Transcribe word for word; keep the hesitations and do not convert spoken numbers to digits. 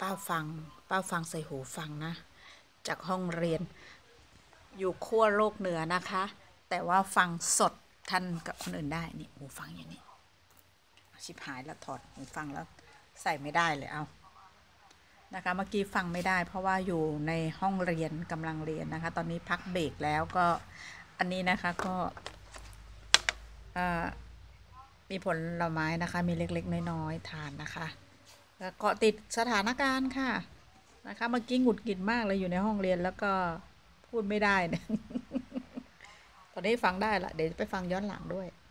ป้าฟังป้าฟังใส่หูฟังนะ จากห้องเรียนอยู่ขั้วโลกเหนือนะคะ แต่ว่าฟังสดทันกับคนอื่นได้นี่หูฟังอย่างนี้ชิบหายแล้วถอดหูฟังแล้วใส่ไม่ได้เลยเอานะคะเมื่อกี้ฟังไม่ได้เพราะว่าอยู่ในห้องเรียนกำลังเรียนนะคะตอนนี้พักเบรกแล้วก็อันนี้นะคะก็มีผลไม้นะคะมีเล็กๆน้อยๆทานนะคะเกาะติดสถานการณ์ค่ะนะคะเมื่อกี้หงุดหงิดมากเลยอยู่ในห้องเรียนแล้วก็พูดไม่ได้เนี่ยตอนนี้ฟังได้ละเดี๋ยวไปฟังย้อนหลังด้วย